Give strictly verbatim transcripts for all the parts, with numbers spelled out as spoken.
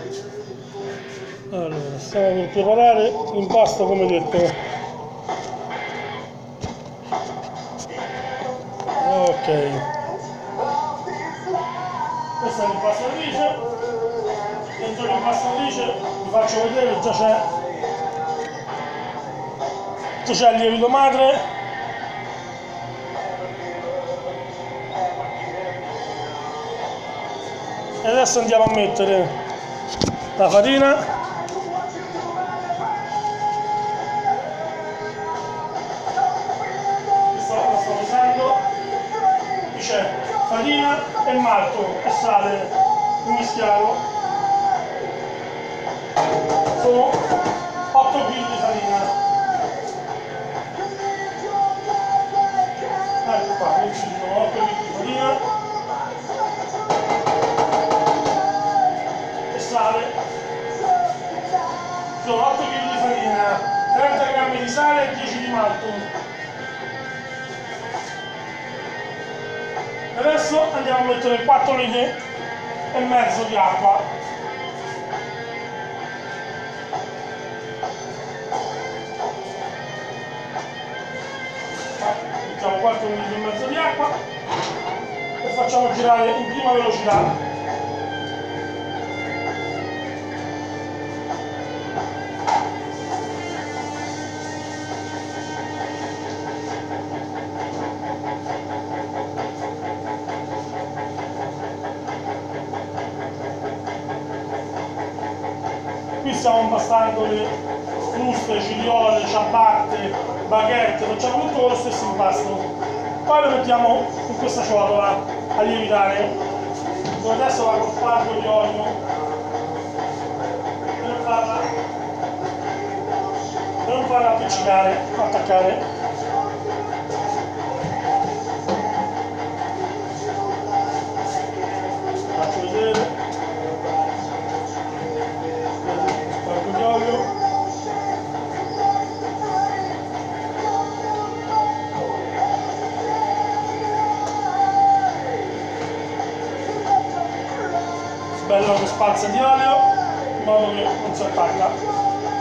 Allora, stiamo per preparare l'impasto come detto. Ok, questa è l'impastatrice. Dentro l'impastatrice vi faccio vedere, già c'è già c'è il lievito madre. E adesso andiamo a mettere la farina, sto, la sto usando, qui c'è farina e malto e sale mischiato, sono otto chili di farina, ecco qua, questi sono otto chili di farina e sale, sono otto chili di farina, trenta grammi di sale e dieci di malto. Adesso andiamo a mettere quattro litri e mezzo di acqua. Mettiamo quattro litri e mezzo di acqua e facciamo girare in prima velocità. Qui stiamo impastando le fruste, cigliole, ciabatte, baguette, facciamo tutto con lo stesso impasto. Poi lo mettiamo in questa ciotola a lievitare, dove adesso va col fardo di olio per non farla, per non farla appiccicare, attaccare. Faccio vedere. Bello che spazza di olio in modo che non si attacca.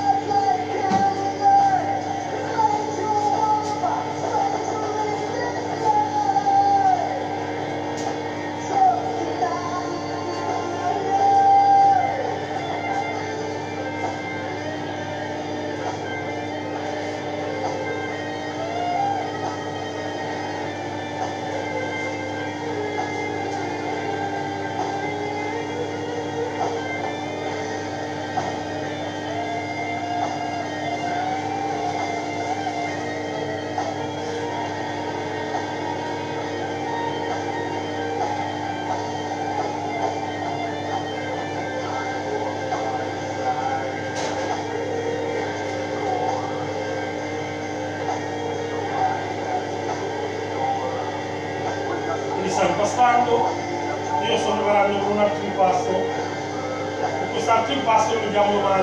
Sta impastando, io sto preparando per un altro impasto, per quest'altro impasto lo vediamo domani.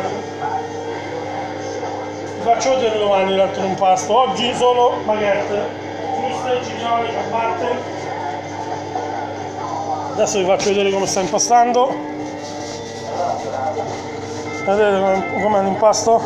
Vi faccio vedere domani l'altro impasto, oggi solo baguette, fruste, cigliole, ciabatte. Adesso vi faccio vedere come sta impastando, vedete com'è l'impasto?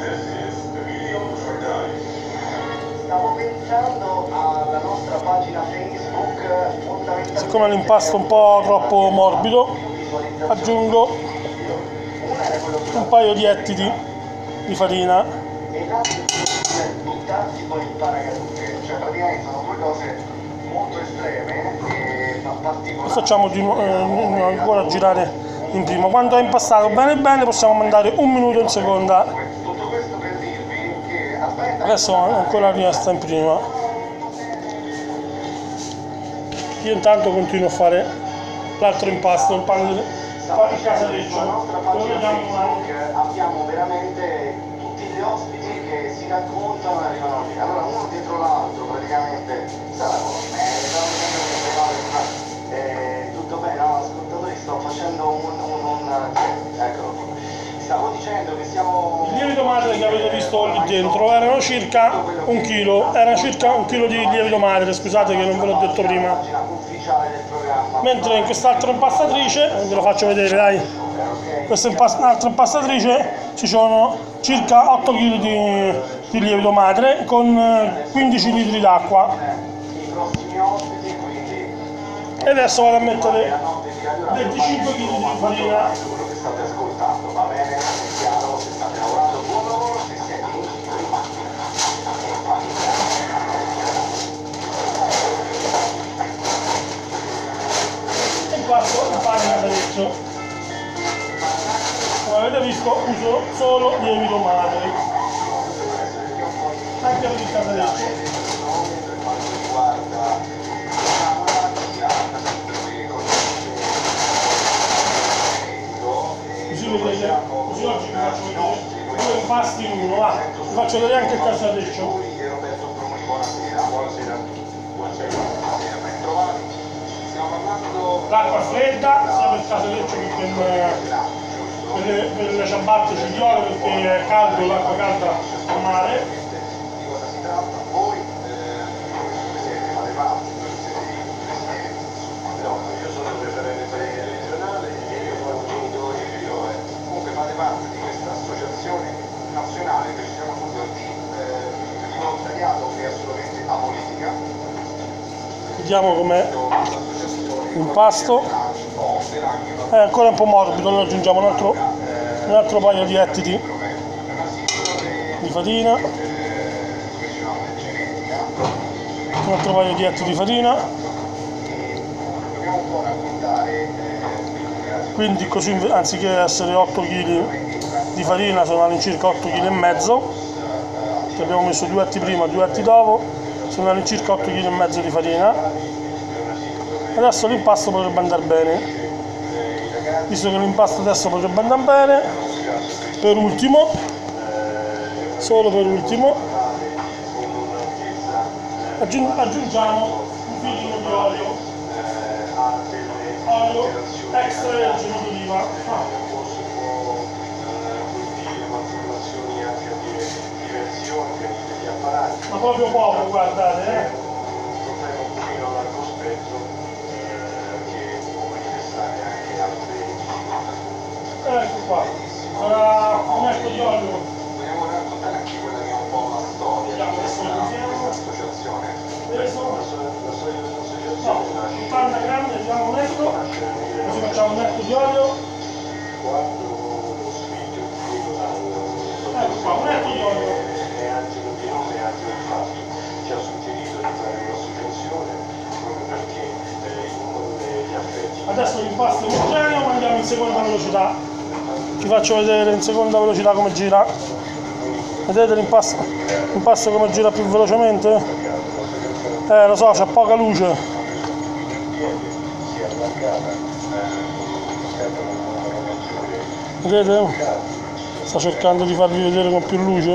Stavo pensando alla nostra pagina Facebook. Siccome l'impasto è un po' troppo morbido, aggiungo un paio di etti di, di farina. E buttarsi poi il paracadute, cioè praticamente sono due cose molto estreme e particolari. Facciamo di nuovo eh, ancora girare in prima. Quando è impastato bene bene possiamo mandare un minuto in seconda. Tutto questo per dirvi che aspetta. Adesso ancora rimasta in prima. Io intanto continuo a fare l'altro impasto, il pane di casareccio. Lo vediamo domani. Abbiamo veramente tutti gli ospiti che si raccontano e arrivano lì. Allora uno dietro l'altro praticamente sarà eh, tutto bene, no? Ascoltatori, sto facendo un, un, un eccolo qua. Stavo dicendo che siamo. Il lievito madre che avete visto lì dentro erano circa un chilo, era circa un chilo di lievito madre, scusate che non ve l'ho detto prima. Mentre in quest'altra impastatrice, ve lo faccio vedere, dai. questa è un'altra impastatrice, ci sono circa otto chili di, di lievito madre con quindici litri d'acqua. E adesso vado a mettere venticinque chili di farina. E impasto il pane casareccio. Come avete visto uso solo lievito madre, anche per il casareccio. Così vedete, così oggi vi faccio vedere due impasti in uno, va, vi faccio vedere anche il casareccio. L'acqua fredda, sia per il casareccio che per, per, le, per le ciabatte cigliole, perché è caldo, l'acqua calda a mare. Nazionale che ci siamo tutti di volontariato che è assolutamente apolitica. Vediamo com'è l'impasto. È ancora un po' morbido, noi aggiungiamo un altro, un altro paio di ettiti di farina, un altro paio di ettiti di farina, quindi così anziché essere otto chili di farina sono all'incirca otto chili e mezzo, che abbiamo messo due etti prima, due etti dopo, sono all'incirca otto chili e mezzo di farina. Adesso l'impasto potrebbe andare bene, visto che l'impasto adesso potrebbe andare bene. Per ultimo, solo per ultimo, aggiungiamo un filino di olio, olio extravergine d'oliva. Ah. Ma proprio poco, guardate, eh? Ecco qua, sarà un etto di olio. Vogliamo raccontare anche quella che è un po' la storia di questa associazione. La storia dell'associazione nasce. ottanta grammi, vediamo un etto, così facciamo un etto di olio. Quando lo spirito di Dio Ecco qua, un etto di olio. e anche di nome e anche del fatto ci ha suggerito di fare un'associazione proprio perché uno degli affetti. Adesso l'impasto è omogeneo, ma andiamo in seconda velocità. Vi faccio vedere in seconda velocità come gira. Vedete l'impasto, l'impasto come gira più velocemente? Eh lo so, c'è poca luce. Vedete? Sto cercando di farvi vedere con più luce.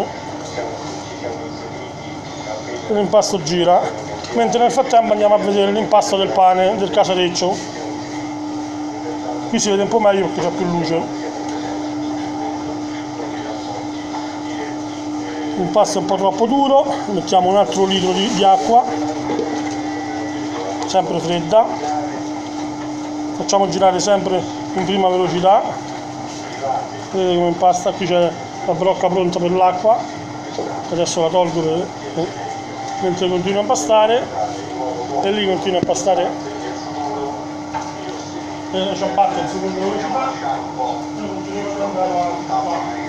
L'impasto gira, mentre nel frattempo andiamo a vedere l'impasto del pane, del casareccio. Qui si vede un po' meglio perché c'è più luce. L'impasto è un po' troppo duro, mettiamo un altro litro di, di acqua, sempre fredda. Facciamo girare sempre in prima velocità. Vedete come impasta, qui c'è la brocca pronta per l'acqua. Adesso la tolgo per, mentre continua a impastare, e lì continua a impastare le ciabatte in seconda velocità. Noi continuiamo ad andare avanti qua.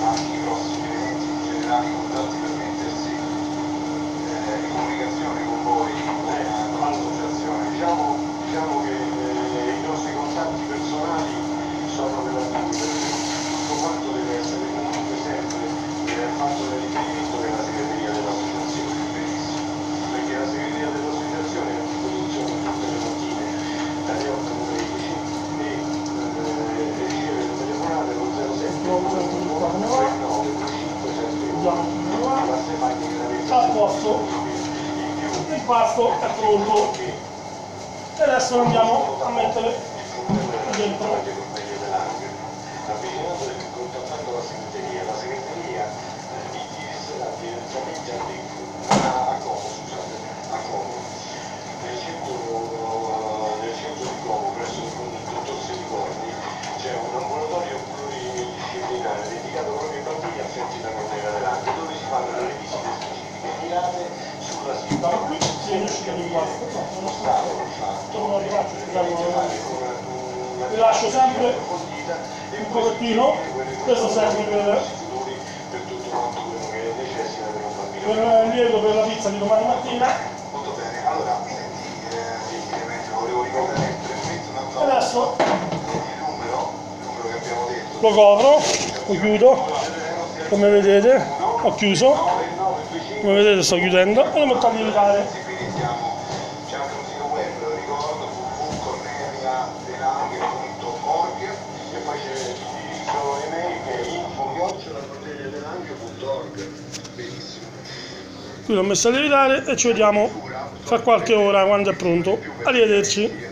Comunicazione con voi, l'associazione, diciamo, diciamo che eh, i nostri contatti personali sono relativi, tutto quanto deve essere comunque sempre eh, fatto da riferimento della segreteria dell'associazione, perché la segreteria dell'associazione ha disposizione tutte le mattine dalle otto alle tredici e eh, riceve le telefonate allo zero sette nove cinque sette uno. A posto, l'impasto è pronto e adesso lo andiamo a mettere dentro. Contattando la segreteria, la segreteria vi dividerà direttamente a Como, scusate, a Como, nel centro, nel centro di Como, presso il dottor Selicordi, c'è un ambulatorio c'è l'impasto. No, non lo so. Non lo faccio, scusate, vi lascio sempre un pochettino, questo serve per, per il lievito per la pizza di domani mattina. Molto bene, allora senti, eh, volevo ricordare il Adesso numero, il numero che abbiamo detto. lo copro, lo chiudo, come vedete ho chiuso, come vedete sto chiudendo e lo metto a lievitare. C'è anche un sito web, lo ricordo, w w w punto cornelia delanghe punto org e poi c'è l'indirizzo email che è info chiocciola cornelia delanghe punto org. Benissimo. Qui l'ho messo a lievitare e ci vediamo fra qualche ora quando è pronto. Arrivederci.